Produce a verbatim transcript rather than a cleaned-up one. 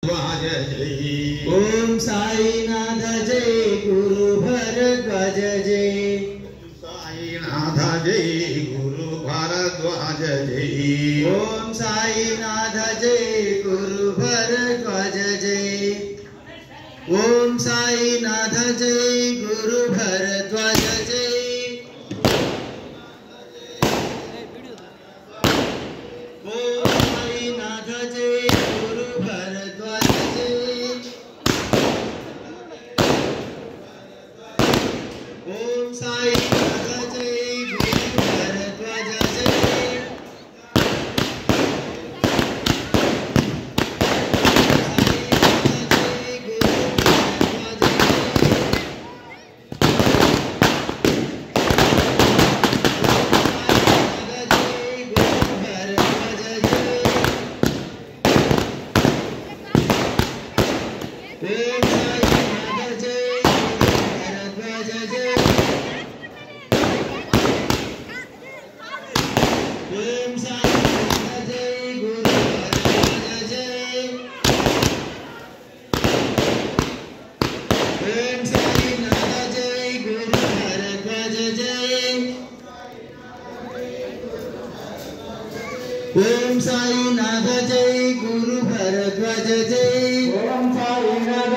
ओम साईनाथ जय गुरु भरद्वाज जय साईनाथ जय गुरु भरद्वाज जय ओम साईनाथ जय गुरु भरद्वाज जय ओम साईनाथ जय गुरु भरद्वाज जय ओम साईनाथ जय गुरु भरद्वाज जय ओम साईनाथ जय गुरु भरद्वाज जय ओम साईनाथ जय गुरु भरद्वाज जय ओम साईनाथ